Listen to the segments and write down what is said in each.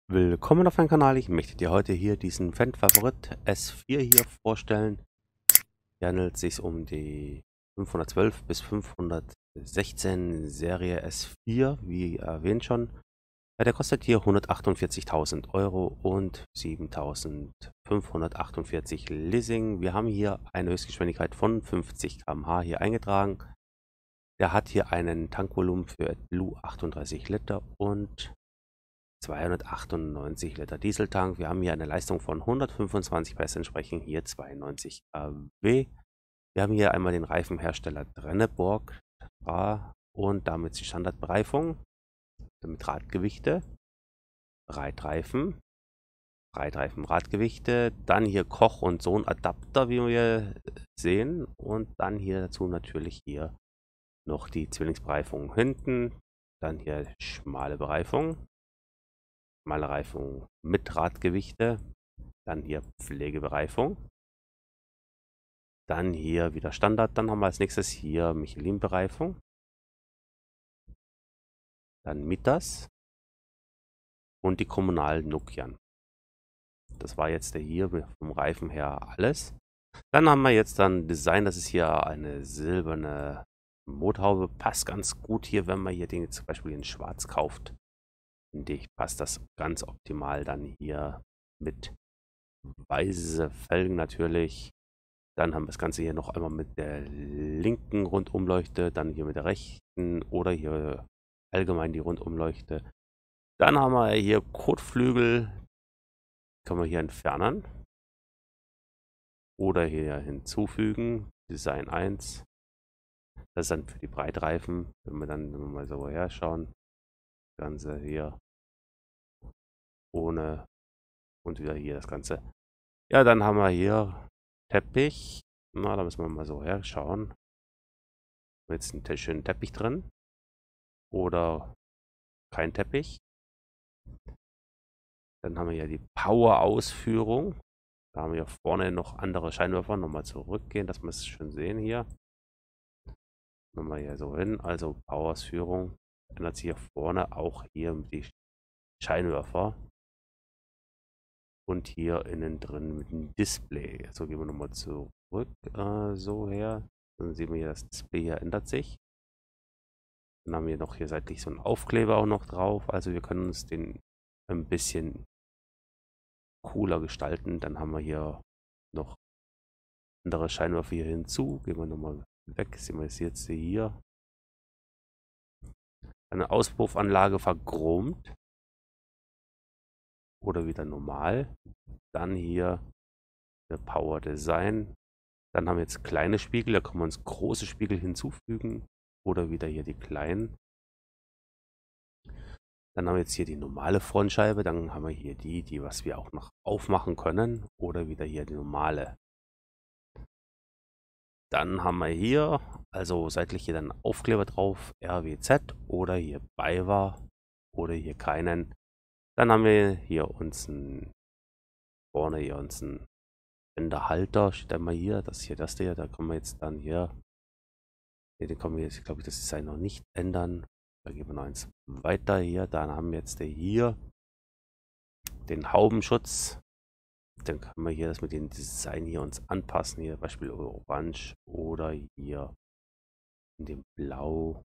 Willkommen auf meinem Kanal. Ich möchte dir heute hier diesen Fan-Favorit S4 hier vorstellen. Hier handelt es sich um die 512 bis 516 Serie S4, wie erwähnt schon. Ja, der kostet hier 148.000 Euro und 7.548 Leasing. Wir haben hier eine Höchstgeschwindigkeit von 50 km/h hier eingetragen. Der hat hier einen Tankvolumen für AdBlue 38 Liter und 298 Liter Dieseltank. Wir haben hier eine Leistung von 125 PS, entsprechen hier 92 kW. Wir haben hier einmal den Reifenhersteller Trenneborg und damit die Standardbereifung mit Radgewichte, Breitreifen, Radgewichte, dann hier Koch- und Sohn-Adapter, wie wir sehen, und dann hier dazu natürlich hier noch die Zwillingsbereifung hinten, dann hier schmale Bereifung, Reifung mit Radgewichte, dann hier Pflegebereifung, dann hier wieder Standard, dann haben wir als nächstes hier Michelin-Bereifung, dann Mitas und die kommunalen Nokian. Das war jetzt der hier vom Reifen her alles. Dann haben wir jetzt dann Design, das ist hier eine silberne Motorhaube, passt ganz gut hier, wenn man hier den zum Beispiel in schwarz kauft. Finde ich, passt das ganz optimal dann hier mit weiße Felgen natürlich. Dann haben wir das Ganze hier noch einmal mit der linken Rundumleuchte, dann hier mit der rechten oder hier allgemein die Rundumleuchte. Dann haben wir hier Kotflügel, können wir hier entfernen oder hier hinzufügen. Design 1. Das ist dann für die Breitreifen, wenn wir mal so her schauen. Das Ganze hier ohne und wieder hier das Ganze. Ja, dann haben wir hier Teppich. Na, da müssen wir mal so her schauen. Jetzt einen schönen Teppich drin oder kein Teppich. Dann haben wir hier die Power-Ausführung. Da haben wir vorne noch andere Scheinwerfer. Nochmal zurückgehen, dass wir es schön sehen hier. Nochmal hier so hin. Also Power-Ausführung. Ändert sich hier vorne auch hier die Scheinwerfer. Und hier innen drin mit dem Display. So gehen wir nochmal zurück. So her. Dann sehen wir hier, das Display hier ändert sich. Dann haben wir noch hier seitlich so einen Aufkleber auch noch drauf. Also wir können uns den ein bisschen cooler gestalten. Dann haben wir hier noch andere Scheinwerfer hier hinzu. Gehen wir nochmal weg. Sehen wir es jetzt hier. Eine Auspuffanlage verchromt. Oder wieder normal. Dann hier der Power Design. Dann haben wir jetzt kleine Spiegel. Da können wir uns große Spiegel hinzufügen. Oder wieder hier die kleinen. Dann haben wir jetzt hier die normale Frontscheibe, dann haben wir hier die was wir auch noch aufmachen können oder wieder hier die normale. Dann haben wir hier, also seitlich hier dann Aufkleber drauf, RWZ oder hier BayWa oder hier keinen. Dann haben wir hier uns vorne hier uns einen Bänderhalter, steht einmal hier, das hier, das hier, da können wir jetzt dann hier, den können wir jetzt, glaube ich, das Design noch nicht ändern. Da gehen wir noch eins weiter hier. Dann haben wir jetzt hier den Haubenschutz. Dann können wir hier das mit dem Design hier uns anpassen. Hier Beispiel Orange oder hier in dem Blau.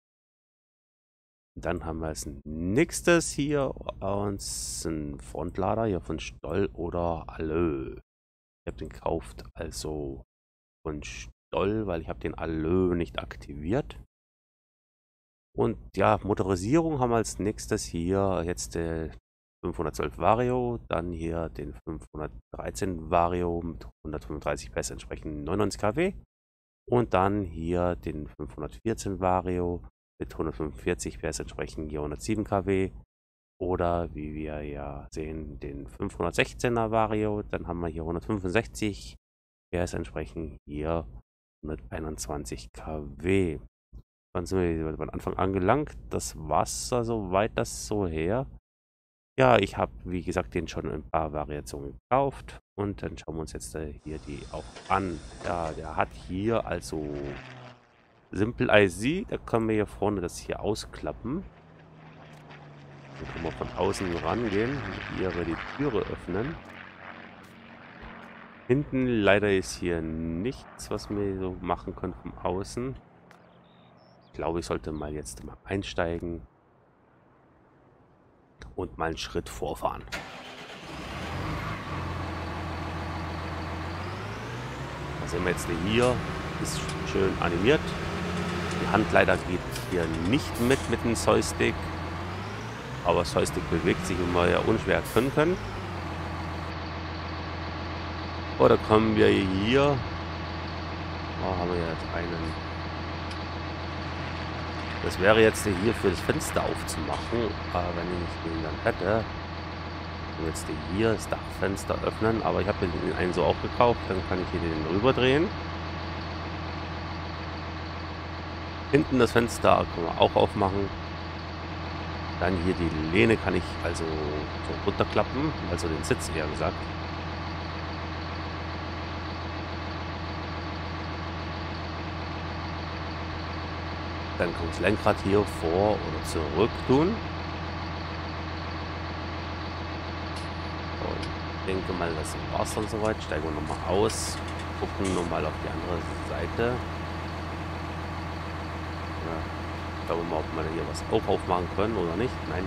Dann haben wir als nächstes hier uns einen Frontlader hier von Stoll oder Allö. Ich habe den gekauft, also von Stoll, weil ich habe den Allö nicht aktiviert. Und ja, Motorisierung haben wir als nächstes hier jetzt 512 Vario, dann hier den 513 Vario mit 135 PS, entsprechend 99 kW. Und dann hier den 514 Vario mit 145 PS, entsprechend hier 107 kW. Oder wie wir ja sehen, den 516er Vario, dann haben wir hier 165 PS, entsprechend hier 121 kW. Dann sind wir beim Anfang angelangt. Das war's also weit das so her. Ja, ich habe, wie gesagt, den schon in ein paar Variationen gekauft. Und dann schauen wir uns jetzt hier die auch an. Ja, der hat hier also Simple IC. Da können wir hier vorne das hier ausklappen. Dann können wir von außen rangehen und hier die Türe öffnen. Hinten leider ist hier nichts, was wir so machen können von außen. Ich glaube, ich sollte mal jetzt mal einsteigen und mal einen Schritt vorfahren. Da sehen wir jetzt hier, ist schön animiert. Die Hand leider geht hier nicht mit dem Joystick. Aber das Joystick bewegt sich, wie wir ja unschwer können. Oder kommen wir hier. Oh, haben wir jetzt einen. Das wäre jetzt hier für das Fenster aufzumachen. Aber wenn ich den dann hätte. Jetzt hier das Dachfenster öffnen. Aber ich habe den einen so auch gekauft. Dann kann ich hier den rüberdrehen. Hinten das Fenster können wir auch aufmachen. Dann hier die Lehne kann ich also so runterklappen. Also den Sitz eher gesagt. Dann kann ich das Lenkrad hier vor oder zurück tun. Und ich denke mal, das war es dann soweit. Steigen wir nochmal aus. Gucken nochmal auf die andere Seite. Ja, schauen wir mal, ob wir hier was auch aufmachen können oder nicht. Nein.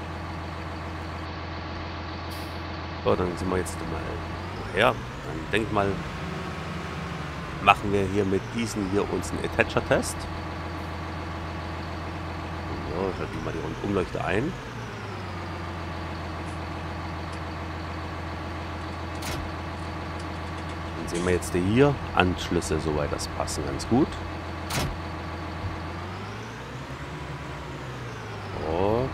So, dann sind wir jetzt mal her. Dann denke ich mal, machen wir hier mit diesen hier uns einen Attacher-Test. So, schalten wir mal die Umleuchte ein. Dann sehen wir jetzt hier Anschlüsse, soweit das passen ganz gut. So.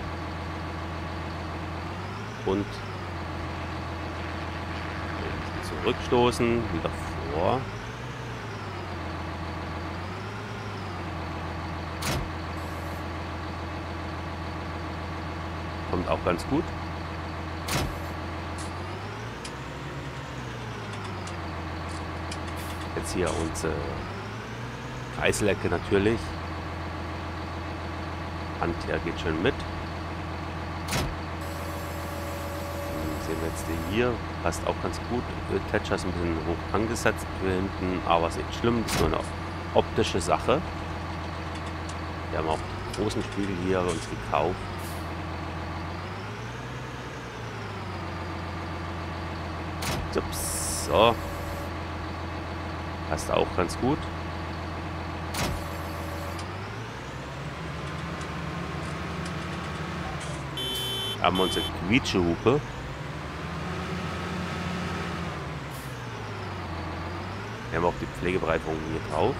Und zurückstoßen, wieder vor. Kommt auch ganz gut. Jetzt hier unsere Kreislecke natürlich. Hand hier geht schön mit. Dann sehen wir jetzt hier, passt auch ganz gut. Attacher ist ein bisschen hoch angesetzt hier hinten, aber ist nicht schlimm, das ist nur eine optische Sache. Wir haben auch die großen Spiegel hier uns gekauft. So. Passt auch ganz gut. Haben wir unsere Quietschehupe. Wir haben auch die Pflegebereifung hier drauf.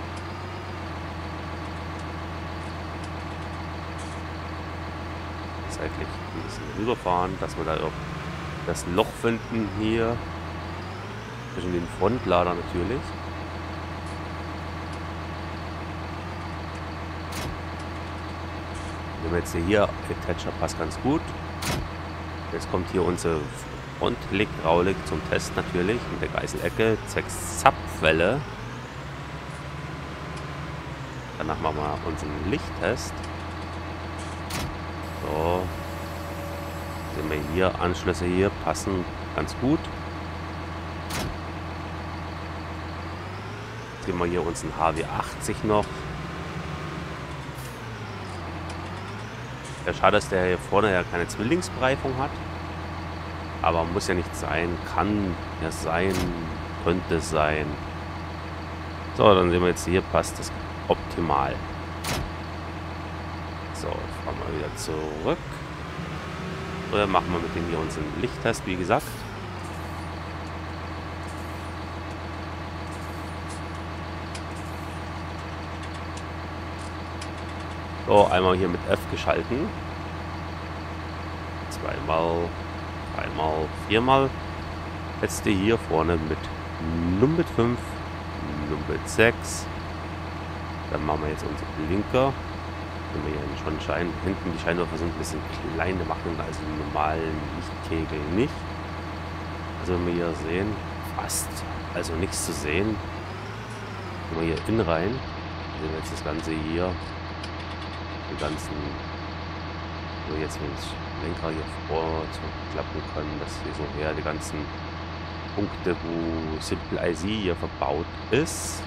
Seitlich ein bisschen rüberfahren, dass wir da auch das Loch finden hier. Zwischen den Frontlader natürlich. Wenn wir jetzt hier, Attacher passt ganz gut. Jetzt kommt hier unsere Fronthydraulik zum Test natürlich mit der Geißelecke, zwecks Zapfwelle. Danach machen wir unseren Lichttest. So. Sehen wir hier, Anschlüsse hier passen ganz gut. Jetzt sehen wir hier unseren HW80 noch. Ja, schade, dass der hier vorne ja keine Zwillingsbereifung hat. Aber muss ja nicht sein. Kann ja sein. Könnte sein. So, dann sehen wir jetzt hier, passt das optimal. So, fahren wir wieder zurück. Oder machen wir mit dem hier unseren Lichttest, wie gesagt. So, einmal hier mit F geschalten. Zweimal, dreimal, viermal. Jetzt die hier vorne mit Nummer 5, Nummer 6. Dann machen wir jetzt unsere Blinker. Wenn wir hier schon hinten die Scheinwerfer sind ein bisschen kleiner machen, also die normalen Lichtkegel nicht. Also wenn wir hier sehen, fast, also nichts zu sehen. Wenn wir hier in rein, sehen wir jetzt das Ganze hier, die ganzen So, jetzt, wenn ich Lenker hier vor klappen kann, dass hier so her die ganzen Punkte, wo Simple IC hier verbaut ist.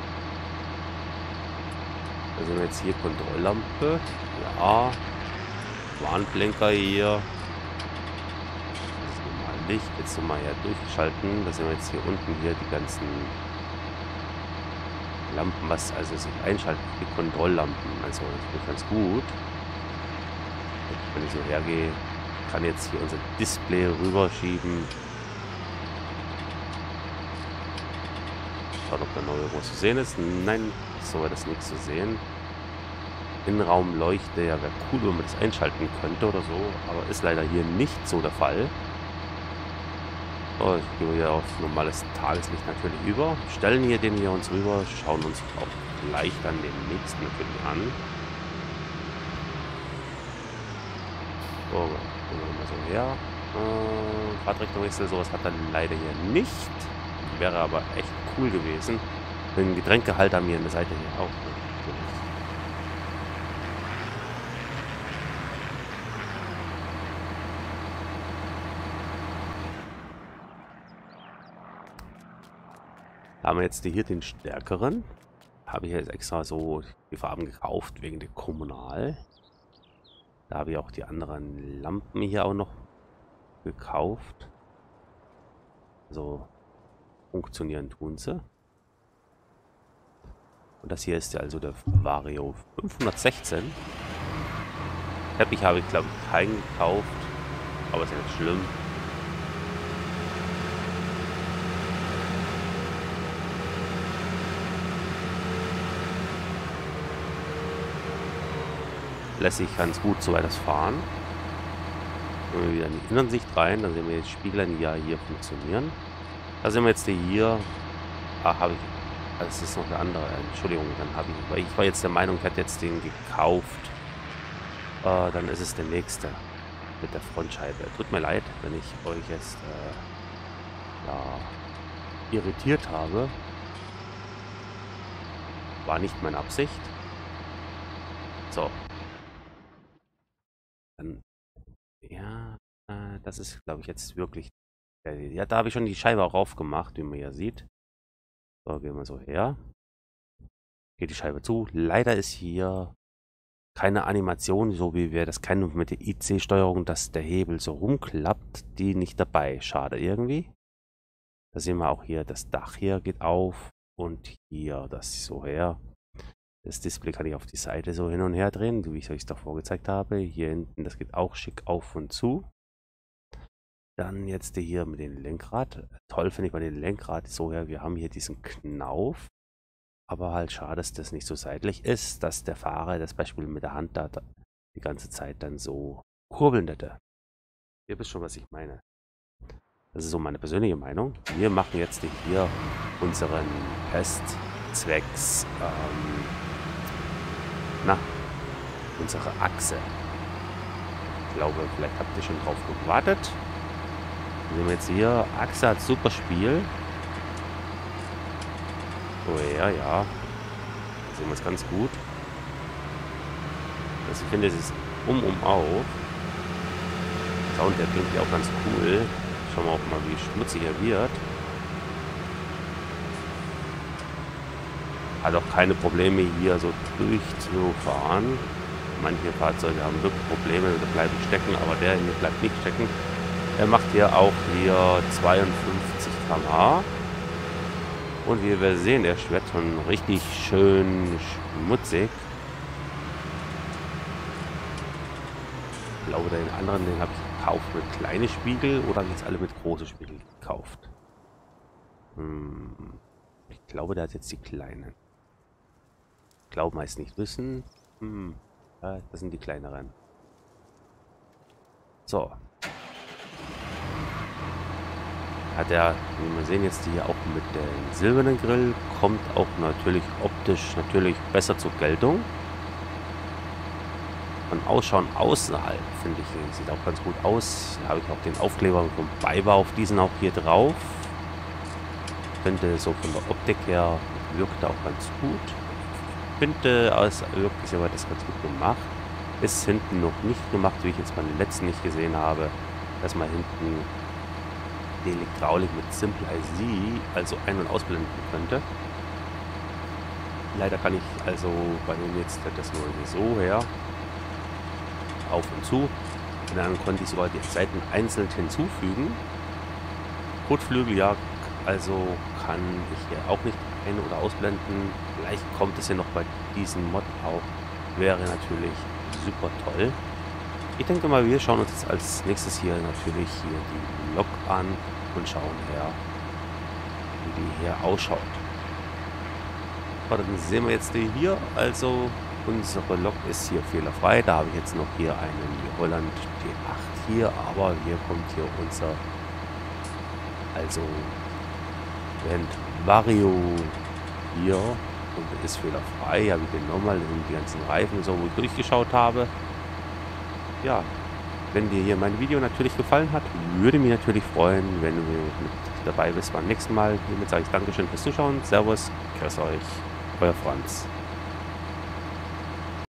Da sind wir jetzt hier Kontrolllampe. Ja. Warnblinker hier. Das ist normal Licht. Jetzt nochmal hier durchschalten. Da sind wir jetzt hier unten hier die ganzen Lampen, was also sich einschalten. Die Kontrolllampen. Also das wird ganz gut. Wenn ich so hergehe, kann jetzt hier unser Display rüberschieben. Schauen, ob da noch irgendwo zu sehen ist. Nein, so war das nichts zu sehen. Innenraumleuchte, ja, wäre cool, wenn man das einschalten könnte oder so, aber ist leider hier nicht so der Fall. So, ich gehe hier auf normales Tageslicht natürlich über. Stellen hier den hier uns rüber, schauen uns auch gleich dann den nächsten natürlich an. So, gehen wir mal so her. Fahrtrichtung sowas hat er leider hier nicht. Wäre aber echt cool gewesen. Den Getränkehalter mir an der Seite hier auch. Da haben wir jetzt hier den stärkeren. Habe ich jetzt extra so die Farben gekauft wegen der Kommunal. Da habe ich auch die anderen Lampen hier auch noch gekauft. So funktionieren tun sie. Und das hier ist ja also der Vario 516. Teppich habe ich glaube ich keinen gekauft, aber ist ja nicht schlimm. Lässt sich ganz gut so weiter fahren. Wenn wir wieder in die Innensicht rein, dann sehen wir jetzt Spiegel ja hier funktionieren. Da sind wir jetzt hier. Habe ich. Das ist noch eine andere. Entschuldigung, dann habe ich. Weil ich war jetzt der Meinung, ich hätte jetzt den gekauft. Dann ist es der nächste mit der Frontscheibe. Tut mir leid, wenn ich euch jetzt ja, irritiert habe. War nicht meine Absicht. So. Dann, ja, das ist, glaube ich, jetzt wirklich. Ja, da habe ich schon die Scheibe auch aufgemacht, wie man ja sieht. So, gehen wir so her. Geht die Scheibe zu. Leider ist hier keine Animation, so wie wir das kennen mit der IC-Steuerung, dass der Hebel so rumklappt, die nicht dabei. Schade irgendwie. Da sehen wir auch hier, das Dach hier geht auf und hier das so her. Das Display kann ich auf die Seite so hin und her drehen, wie ich euch davor gezeigt habe. Hier hinten, das geht auch schick auf und zu. Dann jetzt hier mit dem Lenkrad. Toll finde ich bei dem Lenkrad so her. Wir haben hier diesen Knauf. Aber halt schade, dass das nicht so seitlich ist, dass der Fahrer das Beispiel mit der Hand da die ganze Zeit dann so kurbeln hätte. Ihr wisst schon, was ich meine. Das ist so meine persönliche Meinung. Wir machen jetzt hier unseren Test zwecks unsere Achse. Ich glaube, vielleicht habt ihr schon drauf gewartet. Sehen wir jetzt hier, Achse hat super Spiel. Oh ja, ja. Da sehen wir es ganz gut. Also ich finde, es ist auf. Sound, der klingt ja auch ganz cool. Schauen wir auch mal, wie schmutzig er wird. Hat auch keine Probleme hier so durchzufahren. Manche Fahrzeuge haben wirklich Probleme, da bleiben stecken, aber der hier bleibt nicht stecken. Er macht hier auch 52 km/h. Und wie wir sehen, er wird schon richtig schön schmutzig. Ich glaube, den anderen, den habe ich gekauft mit kleinen Spiegel oder haben jetzt alle mit großen Spiegel gekauft. Ich glaube, der hat jetzt die kleinen. Ich glaube, meist nicht wissen. Ja, das sind die kleineren. So. Hat er, wie wir sehen, jetzt hier auch mit dem silbernen Grill, kommt auch natürlich optisch besser zur Geltung. Von Ausschauen außerhalb, finde ich, sieht auch ganz gut aus. Hier habe ich auch den Aufkleber vom Beibau auf diesen auch hier drauf. Finde so von der Optik her wirkt er auch ganz gut. Finde, aus wirklich aber das ganz gut gemacht. ist hinten noch nicht gemacht, wie ich jetzt beim letzten nicht gesehen habe, dass man hinten die Hydraulik mit Simple IC also ein- und ausblenden könnte. Leider kann ich also bei dem jetzt das nur so her auf und zu. Und dann konnte ich sogar die Seiten einzeln hinzufügen. Kotflügel, ja, also kann ich hier auch nicht ein- oder ausblenden. Vielleicht kommt es ja noch bei diesem Mod auch. Wäre natürlich super toll. Ich denke mal, wir schauen uns jetzt als nächstes hier natürlich hier die Lok an und schauen her, wie die hier ausschaut. Dann sehen wir jetzt die hier. Also unsere Lok ist hier fehlerfrei. Da habe ich jetzt noch hier einen New Holland T8 hier, aber hier kommt hier unser Vent Vario hier und ist fehlerfrei. Habe ich den nochmal in die ganzen Reifen so, wo ich durchgeschaut habe. Ja, wenn dir hier mein Video natürlich gefallen hat, würde mich natürlich freuen, wenn du mit dabei bist beim nächsten Mal. Hiermit sage ich Dankeschön fürs Zuschauen. Servus, grüß euch, euer Franz.